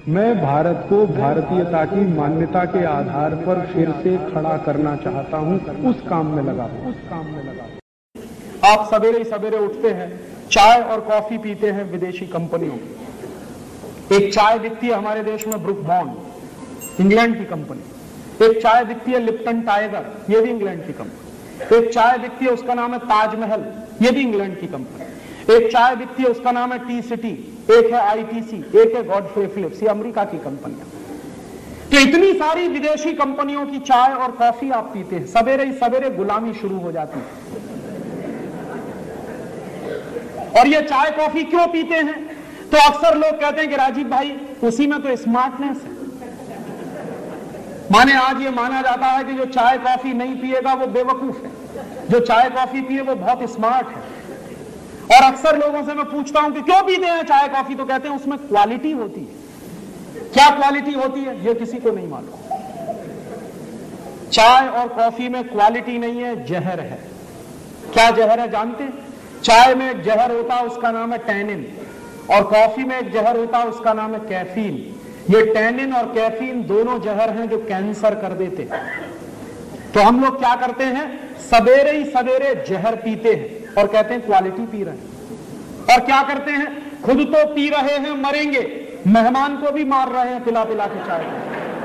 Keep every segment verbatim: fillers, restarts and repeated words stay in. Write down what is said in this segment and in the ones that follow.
मैं भारत को भारतीयता की मान्यता के आधार पर फिर से खड़ा करना चाहता हूं, उस काम में लगा हूं उस काम में लगा हूं। आप सवेरे ही सवेरे उठते हैं, चाय और कॉफी पीते हैं विदेशी कंपनियों की। एक चाय दिखती है हमारे देश में ब्रुक बॉन्ड, इंग्लैंड की कंपनी। एक चाय दिखती है लिप्टन टाइगर, ये भी इंग्लैंड की कंपनी। एक चाय दिखती है उसका नाम है ताजमहल, ये भी इंग्लैंड की कंपनी। एक चाय दिखती है उसका नाम है टी सिटी, एक है आईटीसी, एक है गॉडफ्रे फिलिप्स, ये अमेरिका की कंपनियां। तो इतनी सारी विदेशी कंपनियों की चाय और कॉफी आप पीते हैं, सवेरे ही सवेरे गुलामी शुरू हो जाती है। और ये चाय कॉफी क्यों पीते हैं? तो अक्सर लोग कहते हैं कि राजीव भाई उसी में तो स्मार्टनेस है। माने आज ये माना जाता है कि जो चाय कॉफी नहीं पिएगा वो बेवकूफ है, जो चाय कॉफी पिए वो बहुत स्मार्ट है। और अक्सर लोगों से मैं पूछता हूं कि क्यों पीते हैं चाय कॉफी, तो कहते हैं उसमें क्वालिटी होती है। क्या क्वालिटी होती है ये किसी को नहीं मालूम। चाय और कॉफी में क्वालिटी नहीं है, जहर है। क्या जहर है जानते हैं? चाय में एक जहर होता है उसका नाम है टैनिन, और कॉफी में एक जहर होता है उसका नाम है कैफीन। ये टैनिन और कैफीन दोनों जहर हैं जो कैंसर कर देते। तो हम लोग क्या करते हैं, सवेरे ही सवेरे जहर पीते हैं और कहते हैं क्वालिटी पी रहे हैं। और क्या करते हैं, खुद तो पी रहे हैं मरेंगे, मेहमान को भी मार रहे हैं पिला पिला के चाय।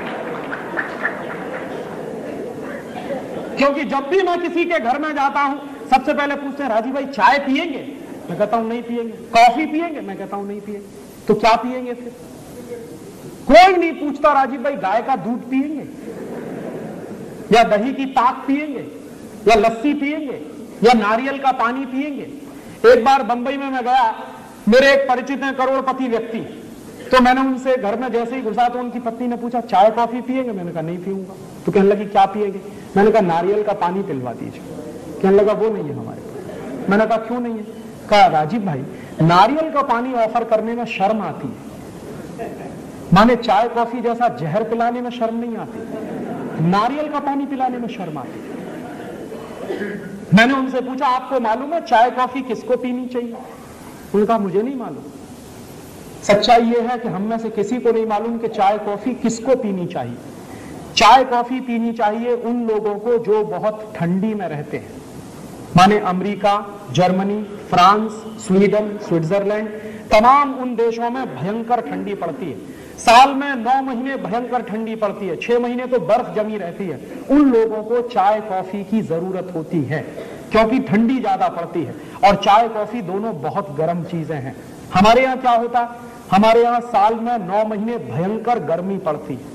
क्योंकि जब भी मैं किसी के घर में जाता हूं सबसे पहले पूछते हैं राजीव भाई चाय पिएंगे, मैं कहता हूं नहीं पिएंगे। कॉफी पिएंगे, मैं कहता हूं नहीं पिएंगे। तो क्या पिएंगे फिर? कोई नहीं पूछता राजीव भाई गाय का दूध पिएंगे या दही की ताक पिएंगे या लस्सी पिएंगे या नारियल का पानी पिएंगे। एक बार बंबई में मैं गया, मेरे एक परिचित हैं करोड़पति व्यक्ति, तो मैंने उनसे घर में जैसे ही घुसा तो उनकी पत्नी ने पूछा चाय कॉफी पिएंगे? मैंने कहा नहीं पीऊंगा। तो कहने लगी क्या पिएंगे? मैंने कहा नारियल का पानी पिलवा दीजिए। कहने लगा वो नहीं है हमारे पास। मैंने कहा क्यों नहीं है? कहा राजीव भाई नारियल का पानी ऑफर करने में शर्म आती है, माने चाय कॉफी जैसा जहर पिलाने में शर्म नहीं आती, नारियल का पानी पिलाने में शर्म आती है। मैंने उनसे पूछा आपको मालूम है चाय कॉफी किसको पीनी चाहिए? उनका मुझे नहीं मालूम। सच्चाई यह है कि हम में से किसी को नहीं मालूम कि चाय कॉफी किसको पीनी चाहिए। चाय कॉफी पीनी चाहिए उन लोगों को जो बहुत ठंडी में रहते हैं, माने America, Germany, France, Sweden, Switzerland, तमाम उन देशों में भयंकर ठंडी पड़ती है। साल में नौ महीने भयंकर ठंडी पड़ती है, छह महीने तो बर्फ जमी रहती है। उन लोगों को चाय कॉफी की जरूरत होती है क्योंकि ठंडी ज्यादा पड़ती है। और चाय कॉफी दोनों बहुत गर्म चीजें हैं। हमारे यहाँ क्या होता, हमारे यहाँ साल में नौ महीने भयंकर गर्मी पड़ती है।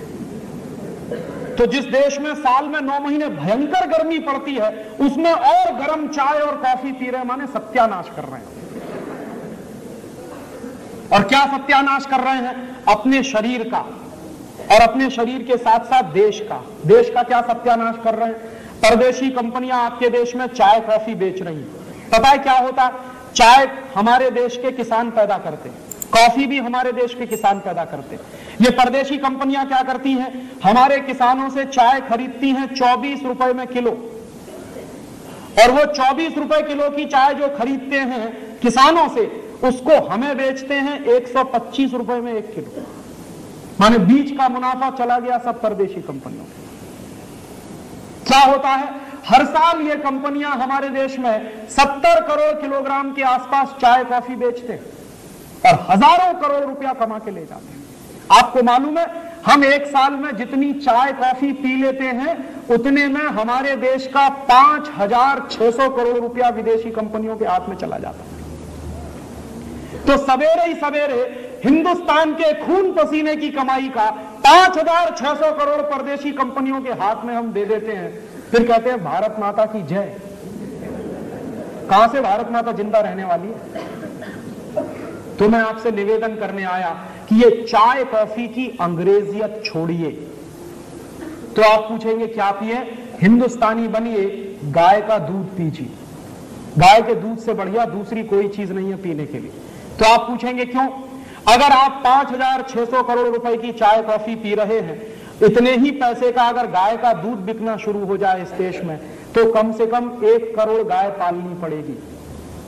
तो जिस देश में साल में नौ महीने भयंकर गर्मी पड़ती है उसमें और गर्म चाय और कॉफी पी रहे हैं, माने सत्यानाश कर रहे हैं। और क्या सत्यानाश कर रहे हैं? अपने शरीर का, और अपने शरीर के साथ साथ देश का। देश का क्या सत्यानाश कर रहे हैं? परदेशी कंपनियां आपके देश में चाय कॉफी बेच रही हैं। पता है क्या होता है? चाय हमारे देश के किसान पैदा करते हैं, कॉफी भी हमारे देश के किसान पैदा करते हैं। ये परदेशी कंपनियां क्या करती हैं, हमारे किसानों से चाय खरीदती हैं चौबीस रुपए में किलो, और वो चौबीस रुपए किलो की चाय जो खरीदते हैं किसानों से, उसको हमें बेचते हैं एक सौ पच्चीस रुपए में एक किलो। माने बीच का मुनाफा चला गया सब परदेशी कंपनियों को। क्या होता है, हर साल ये कंपनियां हमारे देश में सत्तर करोड़ किलोग्राम के आसपास चाय कॉफी बेचते हैं और हजारों करोड़ रुपया कमा के ले जाते हैं। आपको मालूम है, हम एक साल में जितनी चाय कॉफी पी लेते हैं उतने में हमारे देश का पांच हजार छह सौ करोड़ रुपया विदेशी कंपनियों के हाथ में चला जाता है। तो सवेरे ही सवेरे हिंदुस्तान के खून पसीने की कमाई का पांच हजार छह सौ करोड़ परदेशी कंपनियों के हाथ में हम दे देते हैं, फिर कहते हैं भारत माता की जय। कहां से भारत माता जिंदा रहने वाली है? तो मैं आपसे निवेदन करने आया कि ये चाय कॉफी की अंग्रेजियत छोड़िए। तो आप पूछेंगे क्या पिए? हिंदुस्तानी बनिए, गाय का दूध पीजिए। गाय के दूध से बढ़िया दूसरी कोई चीज नहीं है पीने के लिए। तो आप पूछेंगे क्यों? अगर आप पांच हजार छह सौ करोड़ रुपए की चाय कॉफी पी रहे हैं, इतने ही पैसे का अगर गाय का दूध बिकना शुरू हो जाए इस देश में, तो कम से कम एक करोड़ गाय पालनी पड़ेगी।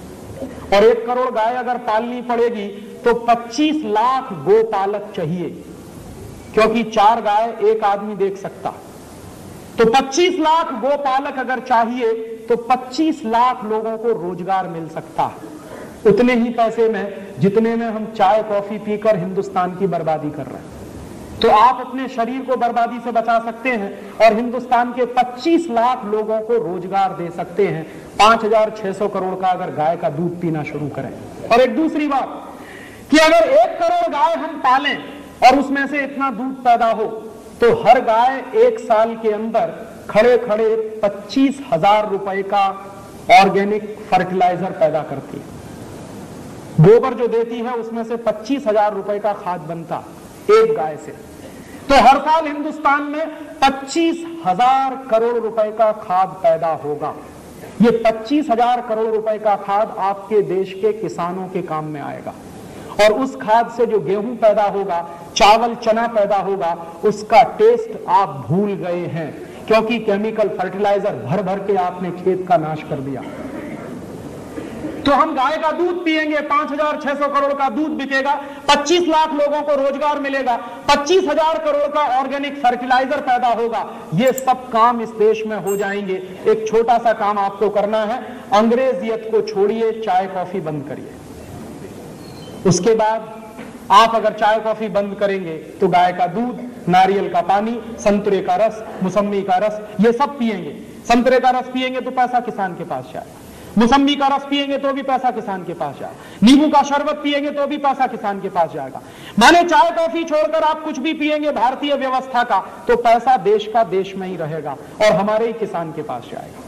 और एक करोड़ गाय अगर पालनी पड़ेगी तो पच्चीस लाख गोपालक चाहिए, क्योंकि चार गाय एक आदमी देख सकता। तो पच्चीस लाख गोपालक अगर चाहिए तो पच्चीस लाख लोगों को रोजगार मिल सकता है, उतने ही पैसे में जितने में हम चाय कॉफी पीकर हिंदुस्तान की बर्बादी कर रहे हैं। तो आप अपने शरीर को बर्बादी से बचा सकते हैं और हिंदुस्तान के पच्चीस लाख लोगों को रोजगार दे सकते हैं, पांच हजार छह सौ करोड़ का अगर गाय का दूध पीना शुरू करें। और एक दूसरी बात कि अगर एक करोड़ गाय हम पालें और उसमें से इतना दूध पैदा हो तो हर गाय एक साल के अंदर खड़े खड़े पच्चीस हजार रुपए का ऑर्गेनिक फर्टिलाइजर पैदा करती है। गोबर जो देती है उसमें से पच्चीस हजार रुपए का खाद बनता एक गाय से। तो हर साल हिंदुस्तान में पच्चीस हजार करोड़ रुपए का खाद पैदा होगा। ये पच्चीस हजार करोड़ रुपए का खाद आपके देश के किसानों के काम में आएगा और उस खाद से जो गेहूं पैदा होगा, चावल चना पैदा होगा, उसका टेस्ट आप भूल गए हैं, क्योंकि केमिकल फर्टिलाइजर भर भर के आपने खेत का नाश कर दिया। तो हम गाय का दूध पिएंगे, पांच हजार छह सौ करोड़ का दूध बिकेगा, पच्चीस लाख लोगों को रोजगार मिलेगा, पच्चीस हजार करोड़ का ऑर्गेनिक फर्टिलाइजर पैदा होगा। ये सब काम इस देश में हो जाएंगे। एक छोटा सा काम आपको करना है, अंग्रेजियत को छोड़िए, चाय कॉफी बंद करिए। उसके बाद आप अगर चाय कॉफी बंद करेंगे तो गाय का दूध, नारियल का पानी, संतरे का रस, मौसम्मी का रस, ये सब पिएंगे। संतरे का रस पिएंगे तो पैसा किसान के पास जाएगा, मौसम्मी का रस पिएंगे तो भी पैसा किसान के पास जाएगा, नींबू का शरबत पिएंगे तो भी पैसा किसान के पास जाएगा। माने चाय कॉफी छोड़कर आप कुछ भी पिएंगे भारतीय व्यवस्था का तो पैसा देश का देश में ही रहेगा और हमारे ही किसान के पास जाएगा।